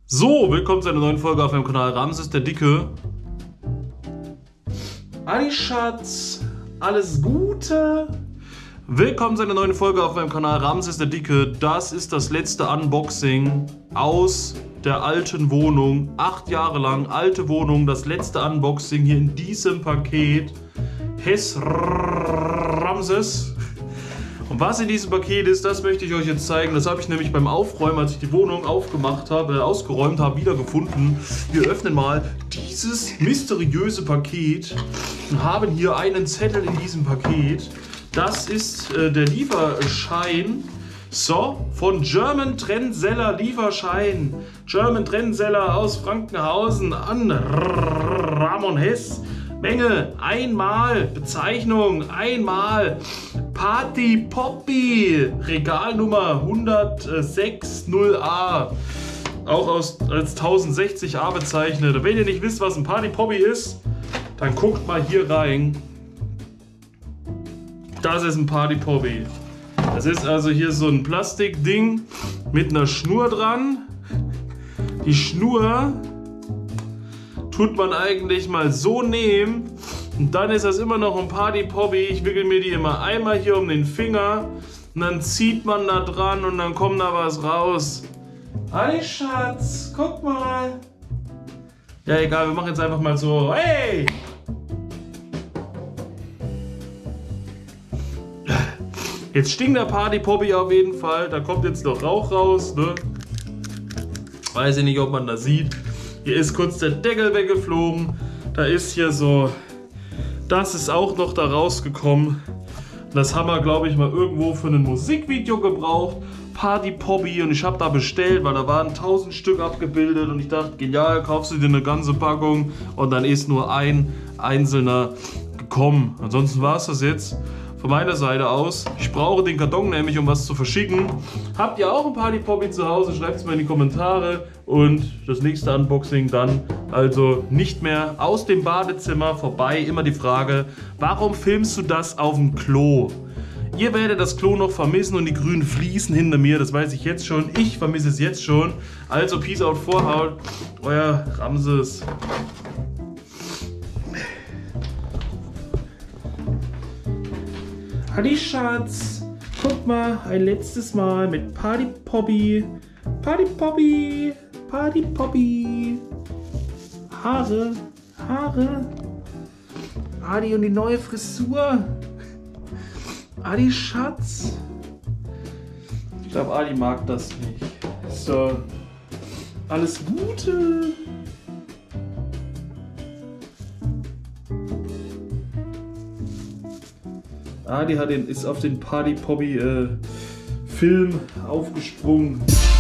So, willkommen zu einer neuen Folge auf meinem Kanal Ramses der Dicke. Adi Schatz, alles Gute. Willkommen zu einer neuen Folge auf meinem Kanal Ramses der Dicke. Das ist das letzte Unboxing aus der alten Wohnung. 8 Jahre lang, alte Wohnung, das letzte Unboxing hier in diesem Paket. Ramses. Und was in diesem Paket ist, das möchte ich euch jetzt zeigen. Das habe ich nämlich beim Aufräumen, als ich die Wohnung ausgeräumt habe, wiedergefunden. Wir öffnen mal dieses mysteriöse Paket und haben hier einen Zettel in diesem Paket. Das ist der Lieferschein. So, von German Trendseller Lieferschein. German Trendseller aus Frankenhausen an Ramon Hess. Menge einmal, Bezeichnung einmal, Party Poppy, Regalnummer 1060A, auch als 1060A bezeichnet. Wenn ihr nicht wisst, was ein Party Poppy ist, dann guckt mal hier rein. Das ist ein Party Poppy. Das ist also hier so ein Plastikding mit einer Schnur dran. Die Schnur tut man eigentlich mal so nehmen und dann ist das immer noch ein Party Poppy. Ich wickel mir die immer einmal hier um den Finger und dann zieht man da dran und dann kommt da was raus. Hi Schatz, guck mal. Ja egal, wir machen jetzt einfach mal so. Hey! Jetzt stinkt der Party Poppy auf jeden Fall. Da kommt jetzt noch Rauch raus, ne? Weiß ich nicht, ob man das sieht. Hier ist kurz der Deckel weggeflogen. Da ist hier so, das ist auch noch da rausgekommen. Das haben wir, glaube ich, mal irgendwo für ein Musikvideo gebraucht. Party Poppy, und ich habe da bestellt, weil da waren 1000 Stück abgebildet und ich dachte, genial, kaufst du dir eine ganze Packung und dann ist nur ein einzelner gekommen. Ansonsten war es das jetzt von meiner Seite aus. Ich brauche den Karton nämlich, um was zu verschicken. Habt ihr auch ein Party Poppy zu Hause? Schreibt es mal in die Kommentare. Und das nächste Unboxing dann also nicht mehr aus dem Badezimmer vorbei. Immer die Frage, warum filmst du das auf dem Klo? Ihr werdet das Klo noch vermissen und die grünen Fliesen hinter mir, das weiß ich jetzt schon. Ich vermisse es jetzt schon. Also Peace out, Vorhaut. Euer Ramses. Adi Schatz, guck mal, ein letztes Mal mit Party Poppy. Party Poppy, Party Poppy. Haare, Haare. Adi und die neue Frisur. Adi Schatz. Ich glaube, Adi mag das nicht. So, alles Gute. Adi ist auf den Party Poppy Film aufgesprungen.